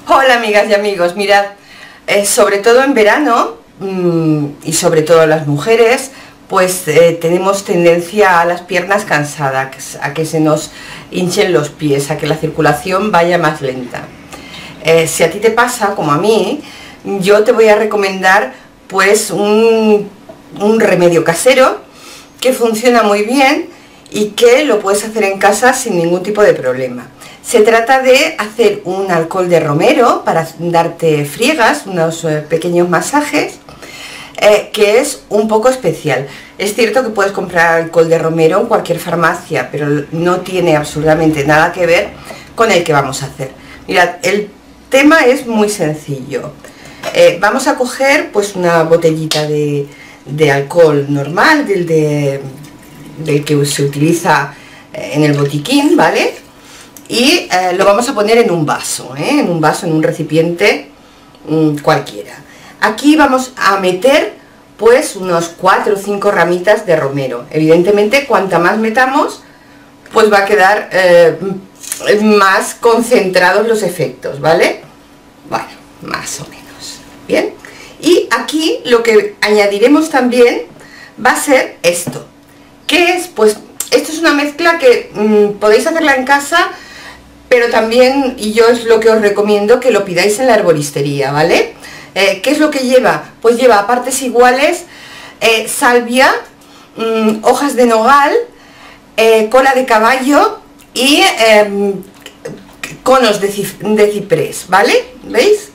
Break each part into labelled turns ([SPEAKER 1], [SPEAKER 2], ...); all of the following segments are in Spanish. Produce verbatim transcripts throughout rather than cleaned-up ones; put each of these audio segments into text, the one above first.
[SPEAKER 1] Hola amigas y amigos, mirad, eh, sobre todo en verano mmm, y sobre todo las mujeres, pues eh, tenemos tendencia a las piernas cansadas, a que se nos hinchen los pies, a que la circulación vaya más lenta. Eh, si a ti te pasa, como a mí, yo te voy a recomendar pues un, un remedio casero que funciona muy bien y que lo puedes hacer en casa sin ningún tipo de problema. Se trata de hacer un alcohol de romero para darte friegas, unos eh, pequeños masajes, eh, que es un poco especial. Es cierto que puedes comprar alcohol de romero en cualquier farmacia, pero no tiene absolutamente nada que ver con el que vamos a hacer. Mirad, el tema es muy sencillo. Eh, vamos a coger pues una botellita de, de alcohol normal, del, de, del que se utiliza en el botiquín, ¿vale? Y eh, lo vamos a poner en un vaso, ¿eh? en un vaso, en un recipiente mmm, cualquiera. Aquí vamos a meter pues unos cuatro o cinco ramitas de romero. Evidentemente, cuanta más metamos, pues va a quedar eh, más concentrados los efectos, ¿vale? Bueno, más o menos. Bien. Y aquí lo que añadiremos también va a ser esto. ¿Qué es? Pues esto es una mezcla que mmm, podéis hacerla en casa, pero también, y yo es lo que os recomiendo, que lo pidáis en la herboristería, ¿vale? Eh, ¿Qué es lo que lleva? Pues lleva a partes iguales eh, salvia, mmm, hojas de nogal, eh, cola de caballo y eh, conos de, de ciprés, ¿vale? ¿Veis?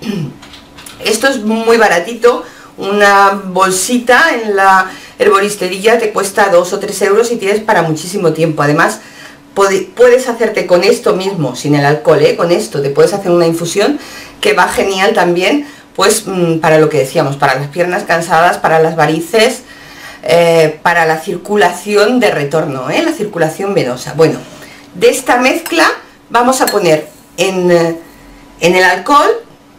[SPEAKER 1] Esto es muy baratito, una bolsita en la herboristería te cuesta dos o tres euros y tienes para muchísimo tiempo. Además, puedes hacerte con esto mismo, sin el alcohol, ¿eh? Con esto te puedes hacer una infusión que va genial también, pues mmm, para lo que decíamos, para las piernas cansadas, para las varices, eh, para la circulación de retorno, ¿eh? La circulación venosa. Bueno, de esta mezcla vamos a poner en, en el alcohol,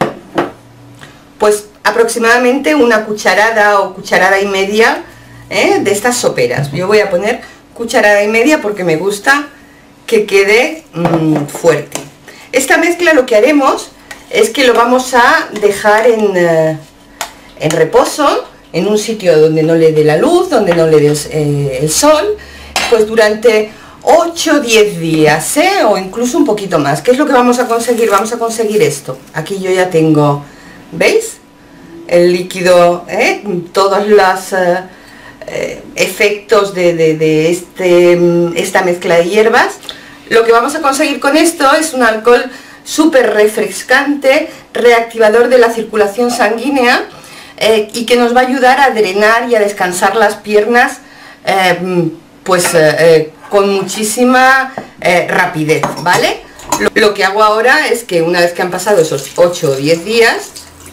[SPEAKER 1] pues aproximadamente una cucharada o cucharada y media ¿eh? de estas soperas. Yo voy a poner cucharada y media porque me gusta que quede mmm, fuerte. Esta mezcla lo que haremos es que lo vamos a dejar en, eh, en reposo, en un sitio donde no le dé la luz, donde no le dé eh, el sol, pues durante ocho o diez días, ¿eh? o incluso un poquito más. ¿Qué es lo que vamos a conseguir? Vamos a conseguir esto. Aquí yo ya tengo, ¿veis? El líquido, ¿eh? todos los eh, eh, efectos de, de, de este, esta mezcla de hierbas. Lo que vamos a conseguir con esto es un alcohol súper refrescante, reactivador de la circulación sanguínea eh, y que nos va a ayudar a drenar y a descansar las piernas eh, pues eh, eh, con muchísima eh, rapidez, ¿vale? Lo, lo que hago ahora es que una vez que han pasado esos ocho o diez días,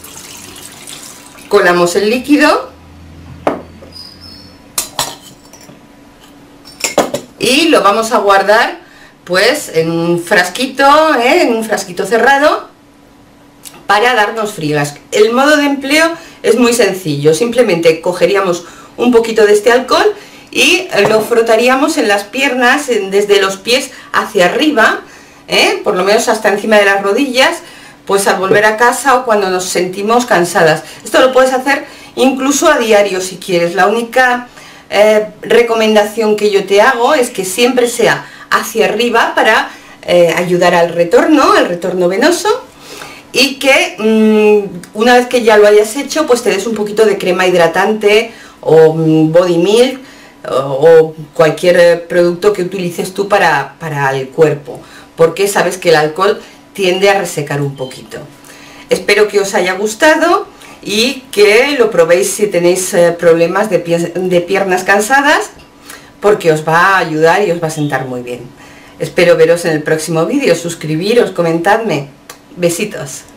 [SPEAKER 1] colamos el líquido y lo vamos a guardar pues en un frasquito, ¿eh? en un frasquito cerrado para darnos friegas. El modo de empleo es muy sencillo, simplemente cogeríamos un poquito de este alcohol y lo frotaríamos en las piernas, en, desde los pies hacia arriba, ¿eh? por lo menos hasta encima de las rodillas, pues al volver a casa o cuando nos sentimos cansadas. Esto lo puedes hacer incluso a diario si quieres. La única eh, recomendación que yo te hago es que siempre sea hacia arriba para eh, ayudar al retorno, al retorno venoso, y que mmm, una vez que ya lo hayas hecho, pues te des un poquito de crema hidratante o mmm, body milk o, o cualquier eh, producto que utilices tú para, para el cuerpo, porque sabes que el alcohol tiende a resecar un poquito. Espero que os haya gustado y que lo probéis si tenéis eh, problemas de, pie de piernas cansadas, porque os va a ayudar y os va a sentar muy bien. Espero veros en el próximo vídeo, suscribiros, comentadme. Besitos.